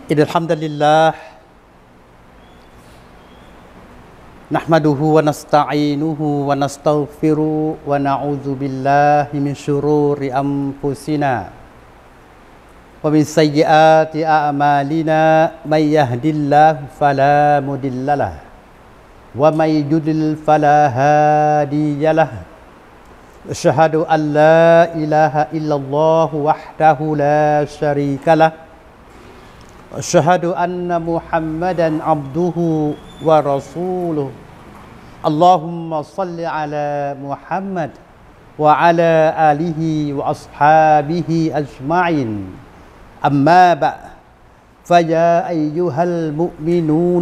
إن الحمد لله نحمده ونستعينه ونستغفره ونعوذ بالله من شرور أنفسنا ومن سيئات أعمالنا من يهد الله فلا مضل له ومن يضلل فلا هادي له أشهد أن لا إله إلا الله وحده لا شريك له أشهد أن محمدا عبده ورسوله اللهم صل على محمد وعلى آله وأصحابه أجمعين أما بعد فيا أيها المؤمنون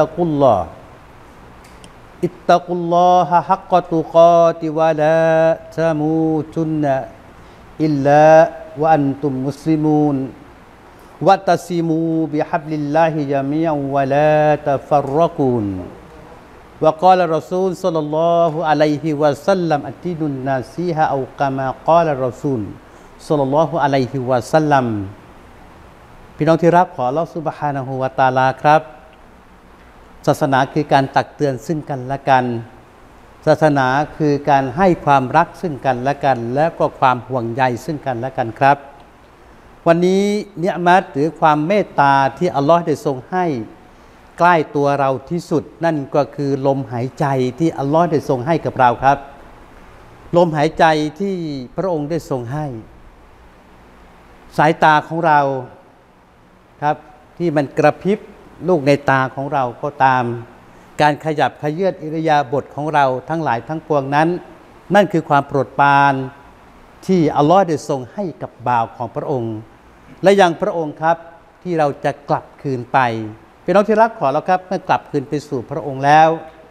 اتقوا الله حق تقاته ولا تموتن إلا وأنتم مسلمون واعتصموا بحبل الله جميعا ولا تفرقوا وقال الرسول صلى الله عليه وسلم الدين النصيحة أو كما قال الرسول صلى الله عليه وسلم พี่น้องที่รักขออัลเลาะห์ซุบฮานะฮูวะตะอาลาครับศาสนาคือการตักเตือนซึ่งกันและกันศาสนาคือการให้ความรักซึ่งกันและกันและก็ความห่วงใยซึ่งกันและกันครับวันนี้เนียมัตหรือความเมตตาที่อัลลอฮ์ได้ทรงให้ใกล้ตัวเราที่สุดนั่นก็คือลมหายใจที่อัลลอฮ์ได้ทรงให้กับเราครับลมหายใจที่พระองค์ได้ทรงให้สายตาของเราครับที่มันกระพริบลูกในตาของเราก็ตามการขยับเขยื้อนอิริยาบถของเราทั้งหลายทั้งปวงนั้นนั่นคือความโปรดปรานที่อัลลอฮ์ได้ทรงให้กับบ่าวของพระองค์และยังพระองค์ครับที่เราจะกลับคืนไปพี่น้องที่รักขอเราครับเมื่อกลับคืนไปสู่พระองค์แล้ว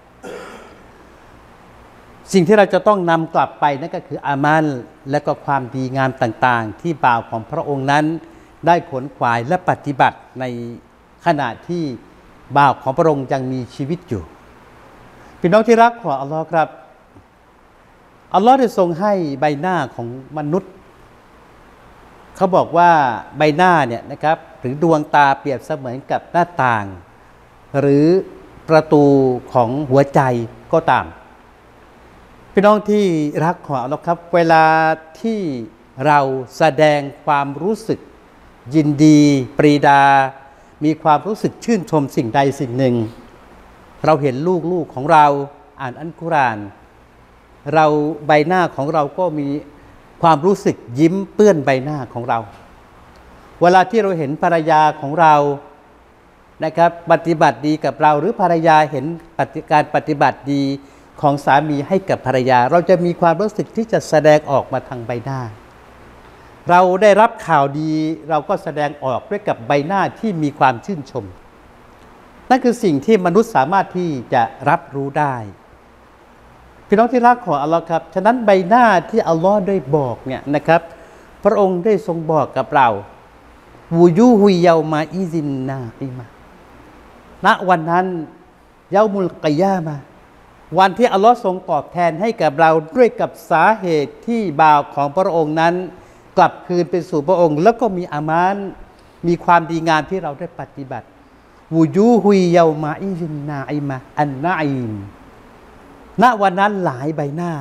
สิ่งที่เราจะต้องนำกลับไปนั่นก็คืออามัลและก็ความดีงามต่างๆที่บ่าวของพระองค์นั้นได้ขวนขวายและปฏิบัติในขณะที่บ่าวของพระองค์ยังมีชีวิตอยู่พี่น้องที่รักขออัลลอฮ์ครับอัลลอฮ์ได้ทรงให้ใบหน้าของมนุษย์เขาบอกว่าใบหน้าเนี่ยนะครับหรือดวงตาเปรียบเสมือนกับหน้าต่างหรือประตูของหัวใจก็ตามพี่น้องที่รักของอัลลอฮ์ครับเวลาที่เราแสดงความรู้สึกยินดีปรีดามีความรู้สึกชื่นชมสิ่งใดสิ่งหนึ่งเราเห็นลูกของเราอ่านอัลกุรอานเราใบหน้าของเราก็มีความรู้สึกยิ้มเปื้อนใบหน้าของเราเวลาที่เราเห็นภรรยาของเรานะครับปฏิบัติดีกับเราหรือภรรยาเห็นการปฏิบัติดีของสามีให้กับภรรยาเราจะมีความรู้สึกที่จะแสดงออกมาทางใบหน้าเราได้รับข่าวดีเราก็แสดงออกด้วยกับใบหน้าที่มีความชื่นชมนั่นคือสิ่งที่มนุษย์สามารถที่จะรับรู้ได้พี่น้องที่รักของอัลลอฮ์ครับฉะนั้นใบหน้าที่อัลลอฮ์ได้บอกเนี่ยนะครับพระองค์ได้ทรงบอกกับเราวูยูฮุยเยามาอิซินนาอิมาณวันนั้นเยามุลกิยามะห์วันที่อัลลอฮ์ทรงตอบแทนให้กับเราด้วยกับสาเหตุที่บ่าวของพระองค์นั้นกลับคืนไปสู่พระองค์แล้วก็มีอามานมีความดีงามที่เราได้ปฏิบัติวูยูฮุยเยามาอิซินนาอิมาอันนาอิมณวันนั้นหลายใบหน้า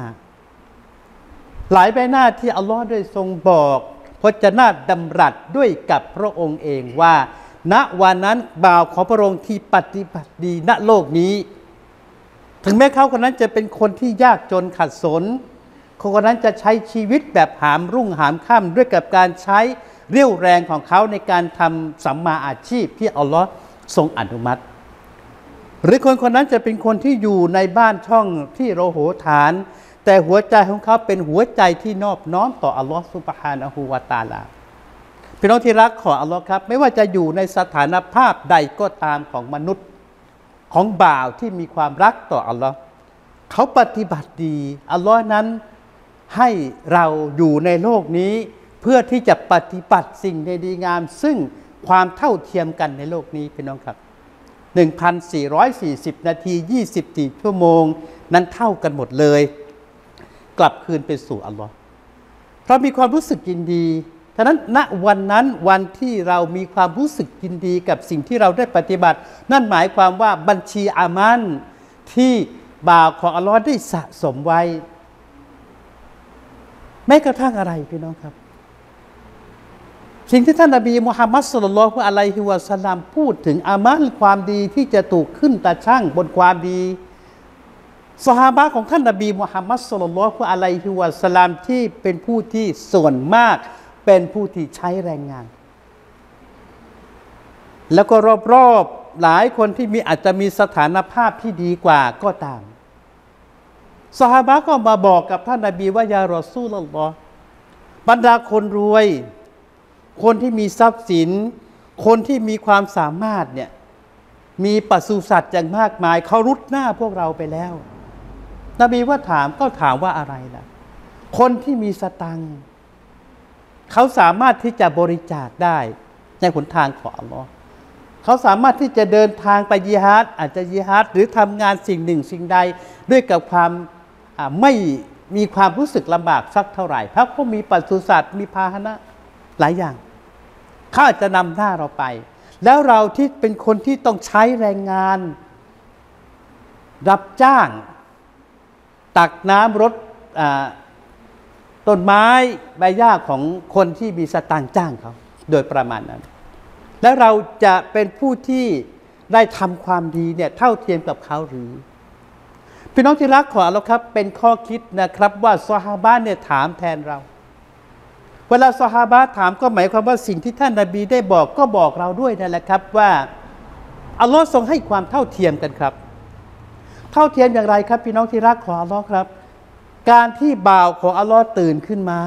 ที่อัลลอฮ์ได้ทรงบอกพจนาดำรัสด้วยกับพระองค์เองว่าณวันนั้นบ่าวของพระองค์ที่ปฏิบัติดีณโลกนี้ถึงแม้เขาคนนั้นจะเป็นคนที่ยากจนขัดสนคนนั้นจะใช้ชีวิตแบบหามรุ่งหามค่ำด้วยกับการใช้เรี่ยวแรงของเขาในการทำสัมมาอาชีพที่อัลลอฮ์ทรงอนุมัติหรือคนนั้นจะเป็นคนที่อยู่ในบ้านช่องที่โรโหฐานแต่หัวใจของเขาเป็นหัวใจที่นอบน้อมต่ออัลลอฮฺซุบฮานะฮูวะตะอาลาพี่น้องที่รักของอัลลอฮ์ครับไม่ว่าจะอยู่ในสถานภาพใดก็ตามของมนุษย์ของบ่าวที่มีความรักต่ออัลลอฮ์เขาปฏิบัติดีอัลลอฮ์นั้นให้เราอยู่ในโลกนี้เพื่อที่จะปฏิบัติสิ่งดีงามซึ่งความเท่าเทียมกันในโลกนี้พี่น้องครับ1,440 นาที24 ชั่วโมงนั้นเท่ากันหมดเลยกลับคืนไปสู่อัลลอฮ์เพราะมีความรู้สึกยินดีฉะนั้นณวันนั้นวันที่เรามีความรู้สึกยินดีกับสิ่งที่เราได้ปฏิบัตินั่นหมายความว่าบัญชีอามันที่บ่าวของอัลลอฮ์ได้สะสมไว้แม้กระทั่งอะไรพี่น้องครับสิ่งที่ท่านนบีมุฮัมมัดศ็อลลัลลอฮุอะลัยฮิวะซัลลัมพูดถึงอามัลความดีที่จะถูกขึ้นตาชั่งบนความดีซอฮาบะห์ของท่านนบีมุฮัมมัดศ็อลลัลลอฮุอะลัยฮิวะซัลลัมที่เป็นผู้ที่ส่วนมากเป็นผู้ที่ใช้แรงงานแล้วก็รอบๆหลายคนที่อาจจะมีสถานภาพที่ดีกว่าก็ตามซอฮาบะห์ก็มาบอกกับท่านนบีว่ายารอซูลุลลอฮ์บรรดาคนรวยคนที่มีทรัพย์สินคนที่มีความสามารถเนี่ยมีปศุสัตว์อย่างมากมายเขารุดหน้าพวกเราไปแล้วนบีว่าถามว่าอะไรล่ะคนที่มีสตังค์เขาสามารถที่จะบริจาคได้ในหนทางของอัลลอฮ์เขาสามารถที่จะเดินทางไปญิฮาดอาจจะญิฮาดหรือทำงานสิ่งหนึ่งสิ่งใดด้วยกับความไม่มีความรู้สึกลำบากสักเท่าไหร่เพราะเขามีปศุสัตว์มีพาหนะหลายอย่างเขาอาจจะนำหน้าเราไปแล้วเราที่เป็นคนที่ต้องใช้แรงงานรับจ้างตักน้ำรดต้นไม้ใบหญ้าของคนที่มีสตางค์จ้างเขาโดยประมาณนั้นแล้วเราจะเป็นผู้ที่ได้ทำความดีเนี่ยเท่าเทียมกับเขาหรือพี่น้องที่รักของเราครับเป็นข้อคิดนะครับว่าซอฮาบะห์เนี่ยถามแทนเราเวลาซอฮาบะห์ถามก็หมายความว่าสิ่งที่ท่านนบีได้บอกก็บอกเราด้วยนั่นแหละครับว่าอัลลอฮ์ทรงให้ความเท่าเทียมกันครับเท่าเทียมอย่างไรครับพี่น้องที่รักของอัลลอฮ์ครับการที่บ่าวของอัลลอฮ์ตื่นขึ้นมา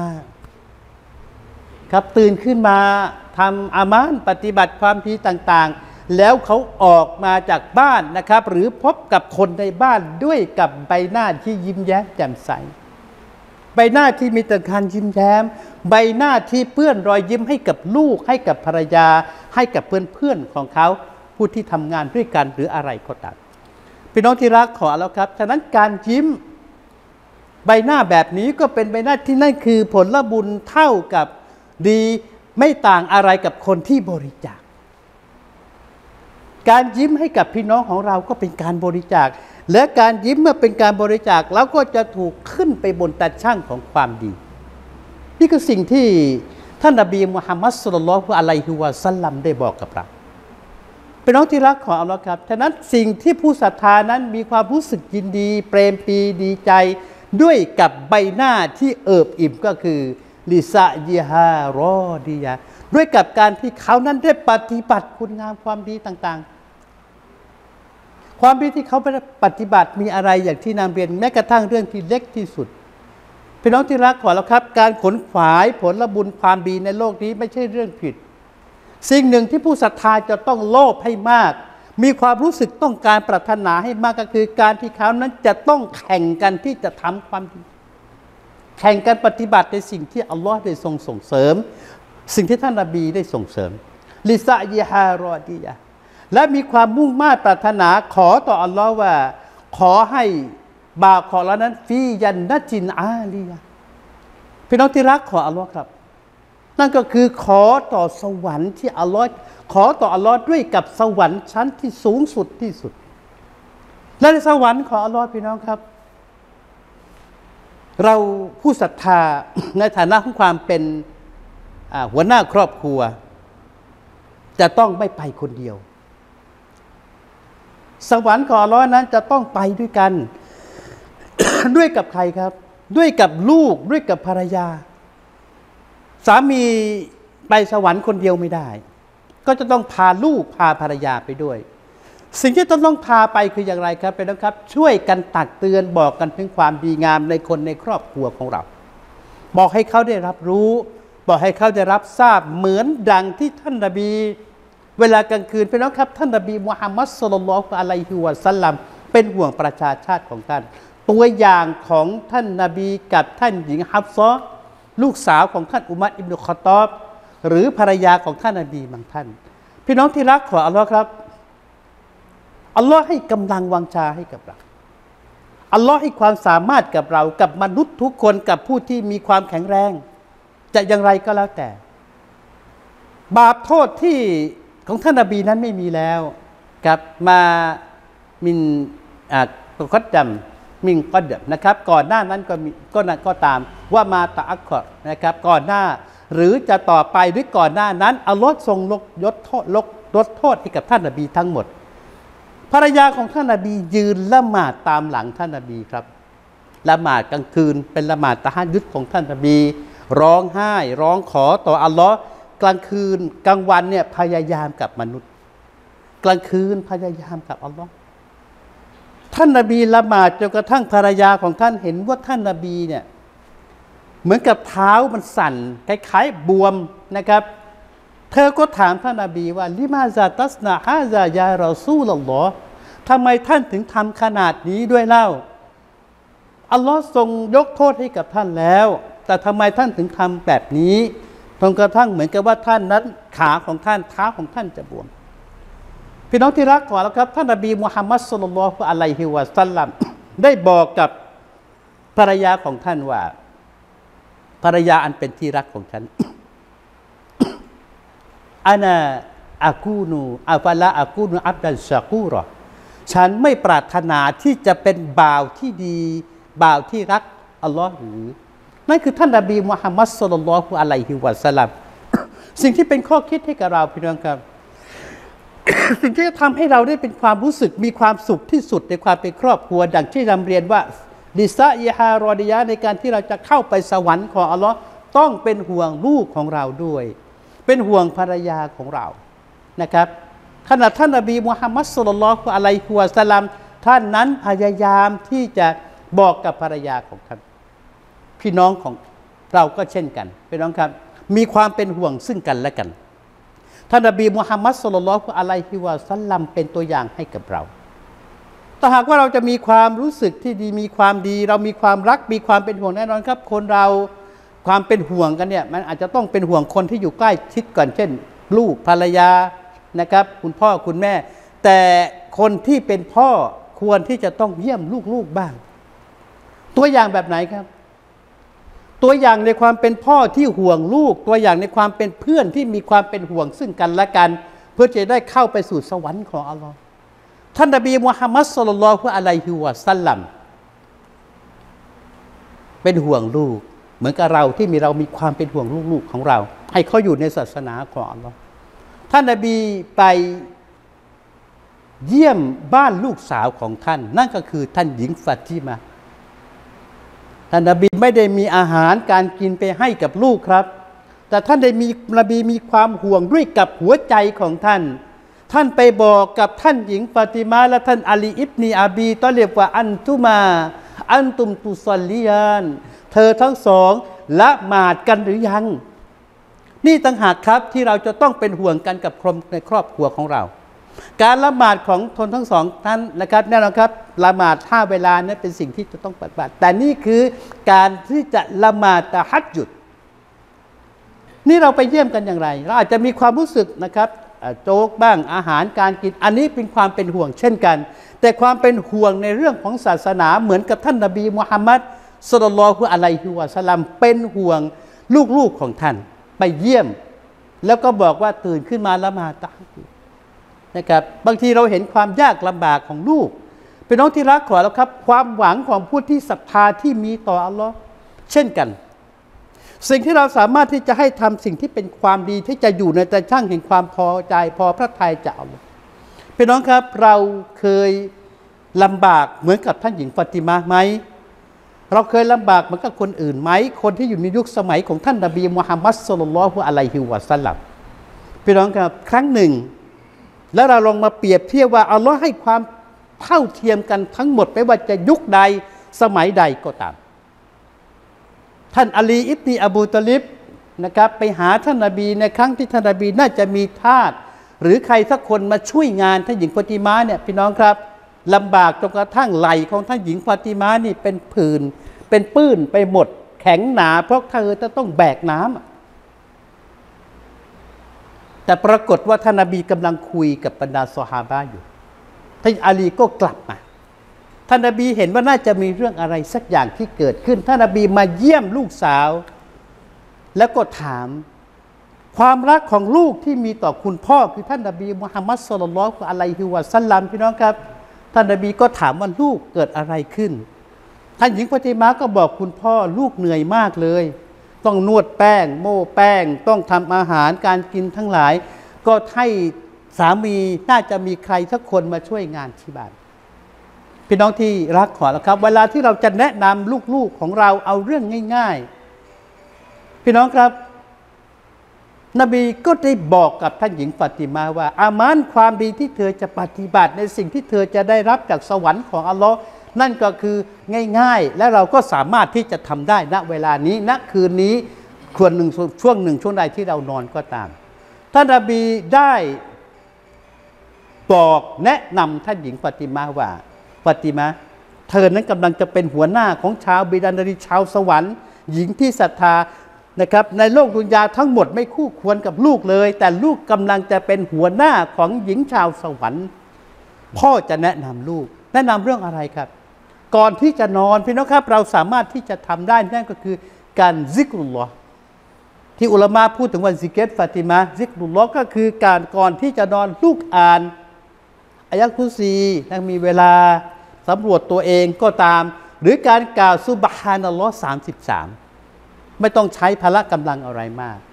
ครับตื่นขึ้นมาทำอามันปฏิบัติความดีต่างๆแล้วเขาออกมาจากบ้านนะครับหรือพบกับคนในบ้านด้วยกับใบหน้าที่ยิ้มแย้มแจ่มใสใบหน้าที่มีแต่การยิ้มแย้มใบหน้าที่เปื้อนรอยยิ้มให้กับลูกให้กับภรรยาให้กับเพื่อนๆของเขาผู้ที่ทำงานด้วยกันหรืออะไรก็ตามพี่น้องที่รักขอแล้วครับฉะนั้นการยิ้มใบหน้าแบบนี้ก็เป็นใบหน้าที่นั่นคือผลบุญเท่ากับดีไม่ต่างอะไรกับคนที่บริจาคการยิ้มให้กับพี่น้องของเราก็เป็นการบริจาคและการยิ้มเมื่อเป็นการบริจาคแล้วก็จะถูกขึ้นไปบนตาชั่งของความดีนี่คือสิ่งที่ท่านนบีมุฮัมมัดศ็อลลัลลอฮุอะลัยฮิวะซัลลัมได้บอกกับเราเป็นน้องที่รักของอัลลอฮ์ครับฉะนั้นสิ่งที่ผู้ศรัทธานั้นมีความรู้สึกยินดีเปรมปรีดีใจด้วยกับใบหน้าที่เอิบอิ่มก็คือลิซะยิฮารอดียะด้วยกับการที่เขานั้นได้ปฏิบัติคุณงามความดีต่างๆความดีที่เขาปฏิบัติมีอะไรอย่างที่นำเรียนแม้กระทั่งเรื่องที่เล็กที่สุดพี่น้องที่รักขอเราครับการขนขวายผลบุญความดีในโลกนี้ไม่ใช่เรื่องผิดสิ่งหนึ่งที่ผู้ศรัทธาจะต้องโลภให้มากมีความรู้สึกต้องการปรารถนาให้มากก็คือการที่เขานั้นจะต้องแข่งกันที่จะทำความดีแข่งกันปฏิบัติในสิ่งที่อัลลอฮ์ได้ทรงส่งเสริมสิ่งที่ท่านนบีได้ส่งเสริมลิซะยิฮารอดียะและมีความมุ่งมั่นปรารถนาขอต่ออัลลอฮ์ว่าขอให้บ่าวของเรานั้นฟียันนะจินอาลียะพี่น้องที่รักขออัลลอฮ์ครับนั่นก็คือขอต่อสวรรค์ที่อัลลอฮ์ขอต่ออัลลอฮ์ด้วยกับสวรรค์ชั้นที่สูงสุดที่สุดและในสวรรค์ของอัลลอฮ์พี่น้องครับเราผู้ศรัทธาในฐานะของความเป็นหัวหน้าครอบครัวจะต้องไม่ไปคนเดียวสวรรค์ของอัลลอฮ์นั้นจะต้องไปด้วยกัน ด้วยกับใครครับด้วยกับลูกด้วยกับภรรยาสามีไปสวรรค์คนเดียวไม่ได้ก็จะต้องพาลูกพาภรรยาไปด้วยสิ่งที่ต้องพาไปคืออย่างไรครับเป็นนะครับช่วยกันตักเตือนบอกกันถึงความดีงามในคนในครอบครัวของเราบอกให้เขาได้รับรู้บอกให้เขาได้รับทราบเหมือนดังที่ท่านนบีเวลากลางคืนเป็นนะครับท่านนบีมุฮัมมัดศ็อลลัลลอฮุอะลัยฮิวะซัลลัมเป็นห่วงประชาชาติของท่านตัวอย่างของท่านนบีกับท่านหญิงฮัฟซอลูกสาวของท่านอุมัรอิบนุคอฏฏอบหรือภรรยาของท่านนบีบางท่านพี่น้องที่รักของอัลลอฮ์ครับอัลลอฮ์ให้กำลังวังชาให้กับเราอัลลอฮ์ให้ความสามารถกับเรากับมนุษย์ทุกคนกับผู้ที่มีความแข็งแรงจะอย่างไรก็แล้วแต่บาปโทษที่ของท่านนบีนั้นไม่มีแล้วครับมามินก็ดำมินก็ดำนะครับก่อนหน้านั้นก็มีก็ตามว่ามาตะอักขอนะครับก่อนหน้าหรือจะต่อไปหรือก่อนหน้านั้นอัลลอฮ์ทรงลดโทษให้กับท่านนบีทั้งหมดภรรยาของท่านนบียืนละหมาดตามหลังท่านนบีครับละหมาดกลางคืนเป็นละหมาดตะฮัจญุดของท่านนบีร้องไห้ร้องขอต่ออัลลอฮ์กลางคืนกลางวันเนี่ยพยายามกับมนุษย์กลางคืนพยายามกับอัลลอฮ์ท่านนบีละหมาดจนกระทั่งภรรยาของท่านเห็นว่าท่านนบีเนี่ยเหมือนกับเท้ามันสั่นคล้ายๆบวมนะครับเธอก็ถามท่านนบีว่าลิมาซาตัสนาฮาซายารอซูลุลลอฮ์ทำไมท่านถึงทำขนาดนี้ด้วยเล่าอัลลอฮ์ทรงยกโทษให้กับท่านแล้วแต่ทำไมท่านถึงทำแบบนี้จนกระทั่งเหมือนกับว่าท่านนั้นขาของท่านเท้าของท่านจะบวมพี่น้องที่รักขอแล้วครับท่านนบีมุฮัมมัดศ็อลลัลลอฮุอะลัยฮิวะซัลลัมได้บอกกับภรรยาของท่านว่าภรรยาอันเป็นที่รักของฉันอานาอากูนูอัฟละอากูนูอับดัลชากูรอฉันไม่ปรารถนาที่จะเป็นบ่าวที่ดีบ่าวที่รักอัลลอฮ์หรือนั่นคือท่านนบีมุฮัมมัดศ็อลลัลลอฮุอะลัยฮิวะซัลลัมสิ่งที่เป็นข้อคิดให้กับเราพี่น้องครับ สิ่งที่จะทำให้เราได้เป็นความรู้สึกมีความสุขที่สุดในความเป็นครอบครัวดังที่นำเรียนว่าดิซาอิฮารอดิยะในการที่เราจะเข้าไปสวรรค์ของอัลลอฮ์ต้องเป็นห่วงลูกของเราด้วยเป็นห่วงภรรยาของเรานะครับขณะท่านนบีมุฮัมมัดศ็อลลัลลอฮุอะลัยฮิวะซัลลัมท่านนั้นพยายามที่จะบอกกับภรรยาของท่านพี่น้องของเราก็เช่นกันพี่น้องครับมีความเป็นห่วงซึ่งกันและกันท่านนบีมุฮัมมัดศ็อลลัลลอฮุอะลัยฮิวะซัลลัมเป็นตัวอย่างให้กับเราถ้าหากว่าเราจะมีความรู้สึกที่ดีมีความดีเรามีความรักมีความเป็นห่วงแน่นอนครับคนเราความเป็นห่วงกันเนี่ยมันอาจจะต้องเป็นห่วงคนที่อยู่ใกล้ชิดก่อนเช่นลูกภรรยานะครับคุณพ่อคุณแม่แต่คนที่เป็นพ่อควรที่จะต้องเยี่ยมลูกๆบ้างตัวอย่างแบบไหนครับตัวอย่างในความเป็นพ่อที่ห่วงลูกตัวอย่างในความเป็นเพื่อนที่มีความเป็นห่วงซึ่งกันและกันเพื่อจะได้เข้าไปสู่สวรรค์ของอัลลอฮ์ท่านนบีมุฮัมมัดศ็อลลัลลอฮุอะลัยฮิวะซัลลัมเป็นห่วงลูกเหมือนกับเราที่เรามีความเป็นห่วงลูกๆของเราให้เขาอยู่ในศาสนาของอัลลอฮ์ท่านนบีไปเยี่ยมบ้านลูกสาวของท่านนั่นก็คือท่านหญิงฟาติมาท่านนบีไม่ได้มีอาหารการกินไปให้กับลูกครับแต่ท่านได้มีนบีมีความห่วงด้วยกับหัวใจของท่านท่านไปบอกกับท่านหญิงฟาติมาและท่านอาลีอิบนีอาบีตอเลบว่าอันตุมตุซอลลียานเธอทั้งสองละหมาดกันหรือยังนี่ต่างหากครับที่เราจะต้องเป็นห่วงกันกับคนในครอบครัวของเราการละหมาดของทนทั้งสองท่านนะครับแน่นอนครับละหมาด5เวลานั้นเป็นสิ่งที่จะต้องปฏิบัติแต่นี่คือการที่จะละหมาดตะฮัจญุดนี่เราไปเยี่ยมกันอย่างไรเราอาจจะมีความรู้สึกนะครับโจ๊กบ้างอาหารการกินอันนี้เป็นความเป็นห่วงเช่นกันแต่ความเป็นห่วงในเรื่องของศาสนาเหมือนกับท่านนบีมุฮัมมัดศ็อลลัลลอฮุอะลัยฮิวะซัลลัมเป็นห่วงลูกๆของท่านไปเยี่ยมแล้วก็บอกว่าตื่นขึ้นมาละหมาดตะฮัจญุดนะครับบางทีเราเห็นความยากลำบากของลูกเป็นน้องที่รักขอแล้วครับความหวังของผู้ที่ศรัทธาที่มีต่ออัลลอฮ์เช่นกันสิ่งที่เราสามารถที่จะให้ทำสิ่งที่เป็นความดีที่จะอยู่ในตาช่างแห่งความพอใจพอพระทัยจากอัลลอฮ์พี่น้องครับเราเคยลำบากเหมือนกับท่านหญิงฟาติมาไหมเราเคยลำบากเหมือนกับคนอื่นไหมคนที่อยู่ในยุคสมัยของท่านนบีมุฮัมมัดศ็อลลัลลอฮุอะลัยฮิวะซัลลัมพี่น้องครับครั้งหนึ่งแล้วเราลองมาเปรียบเทียบว่าอัลลอฮ์ให้ความเท่าเทียมกันทั้งหมดไม่ว่าจะยุคใดสมัยใดก็ตามท่านอาลีอิบนีอบูตอลิบนะครับไปหาท่านนบีในครั้งที่ท่านนบีน่าจะมีทาสหรือใครสักคนมาช่วยงานท่านหญิงฟาติมาเนี่ยพี่น้องครับลำบากจนกระทั่งไหล่ของท่านหญิงฟาติมานี่เป็นผื่นเป็นปื้นไปหมดแข็งหนาเพราะเธอจะต้องแบกน้ำแต่ปรากฏว่าท่านนบีกำลังคุยกับบรรดาซอฮาบะห์อยู่ท่านอาลีก็กลับมาท่านนบีเห็นว่าน่าจะมีเรื่องอะไรสักอย่างที่เกิดขึ้นท่านนบีมาเยี่ยมลูกสาวแล้วก็ถามความรักของลูกที่มีต่อคุณพ่อคือท่านนบีมุฮัมมัดศ็อลลัลลอฮุอะลัยฮิวะซัลลัมพี่น้องครับท่านนบีก็ถามว่าลูกเกิดอะไรขึ้นท่านหญิงฟาติมาก็บอกคุณพ่อลูกเหนื่อยมากเลยต้องนวดแป้งโม่แป้งต้องทำอาหารการกินทั้งหลายก็ให้สามีน่าจะมีใครสักคนมาช่วยงานที่บ้านพี่น้องที่รักขอแล้วครับเวลาที่เราจะแนะนำลูกๆของเราเอาเรื่องง่ายๆพี่น้องครับนบีก็ได้บอกกับท่านหญิงฟาติมาว่าอามานความดีที่เธอจะปฏิบัติในสิ่งที่เธอจะได้รับจากสวรรค์ของอัลลอฮ์นั่นก็คือง่ายๆและเราก็สามารถที่จะทำได้ณเวลานี้ณคืนนี้ช่วงหนึ่งช่วงใดที่เรานอนก็ตามท่านนบีได้บอกแนะนำท่านหญิงฟาติมาว่าฟาติมาเธอนั้นกำลังจะเป็นหัวหน้าของชาวบิดานารีชาวสวรรค์หญิงที่ศรัทธานะครับในโลกดุนยาทั้งหมดไม่คู่ควรกับลูกเลยแต่ลูกกำลังจะเป็นหัวหน้าของหญิงชาวสวรรค์พ่อจะแนะนำลูกแนะนำเรื่องอะไรครับก่อนที่จะนอนพี่น้องครับเราสามารถที่จะทำได้นั่นก็คือการซิกรุลลอฮ์ที่อุลามะพูดถึงวันซิกเกตฟาติมาซิกรุลลอฮ์ก็คือการก่อนที่จะนอนลูกอ่านอายะห์กุรซีถ้ามีเวลาสำรวจตัวเองก็ตามหรือการกล่าวซุบฮานัลลอฮ์33ไม่ต้องใช้พละกำลังอะไรมาก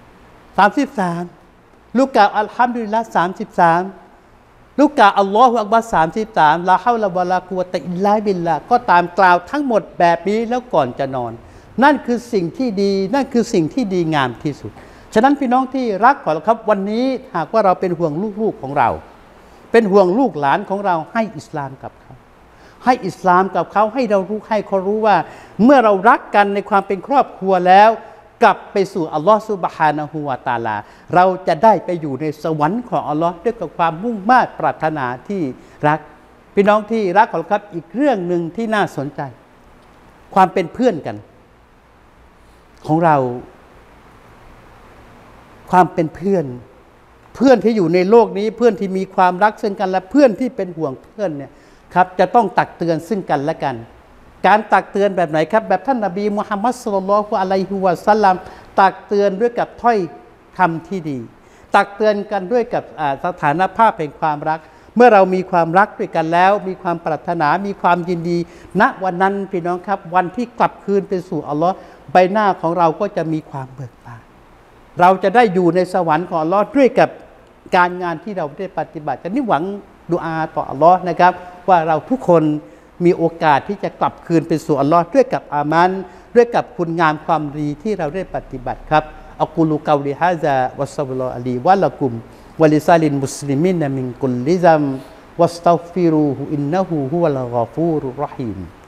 33ลูกกล่าวอัลฮัมดุลิลละห์33ลูกกล่าวอัลลอฮฺอักบัร33ลาฮาวละวะลากุวะตะอิลลาบิลลาก็ตามกล่าวทั้งหมดแบบนี้แล้วก่อนจะนอนนั่นคือสิ่งที่ดีนั่นคือสิ่งที่ดีงามที่สุดฉะนั้นพี่น้องที่รักขอรับครับวันนี้หากว่าเราเป็นห่วงลูกๆของเราเป็นห่วงลูกหลานของเราให้อิสลามกับเขาให้อิสลามกับเขาให้เรารู้ให้เขารู้ว่าเมื่อเรารักกันในความเป็นครอบครัวแล้วกลับไปสู่อัลลอฮฺซุบฮานะฮูวะตะอาลาเราจะได้ไปอยู่ในสวรรค์ของอัลลอฮ์ด้วยกับความมุ่งมา่ปรารถนาที่รักพี่น้องที่รักขอรับอีกเรื่องหนึ่งที่น่าสนใจความเป็นเพื่อนกันของเราความเป็นเพื่อนที่อยู่ในโลกนี้เพื่อนที่มีความรักซึ่งกันและเพื่อนที่เป็นห่วงเพื่อนเนี่ยครับจะต้องตักเตือนซึ่งกันและกันการตักเตือนแบบไหนครับแบบท่านนบีมุฮัมมัดศ็อลลัลลอฮุอะลัยฮิวะซัลลัมตักเตือนด้วยกับถ้อยคำที่ดีตักเตือนกันด้วยกับสถานภาพแห่งความรักเมื่อเรามีความรักด้วยกันแล้วมีความปรารถนามีความยินดีณวันนั้นพี่น้องครับวันที่กลับคืนไปสู่อัลลอฮ์ใบหน้าของเราก็จะมีความเบิกบานเราจะได้อยู่ในสวรรค์ของอัลลอฮ์ด้วยกับการงานที่เราได้ปฏิบัติกันนี่หวังดุอาต่ออัลลอฮ์นะครับว่าเราทุกคนมีโอกาสที่จะกลับคืนไปสู่อัลลอฮ์ด้วยกับอามันด้วยกับคุณงามความดีที่เราได้ปฏิบัติครับอักูลูกาลิฮะซาวัสซัลลัลอะลีวะละกุมวะลิซาลินมุสลิมินมินกุลลิซัมวัสตัฆฟิรูฮุอินนะฮูฮุวัลฆอฟูรุรเราะฮีม